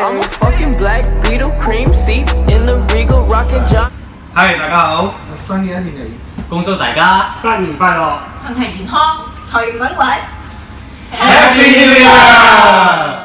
I'm a fucking black beetle, cream seats in the Regal, rockin' John。 係大家好， 新嘅一年嚟， 恭祝大家新年快樂， 身體健康，財源滾滾。 Happy New Year！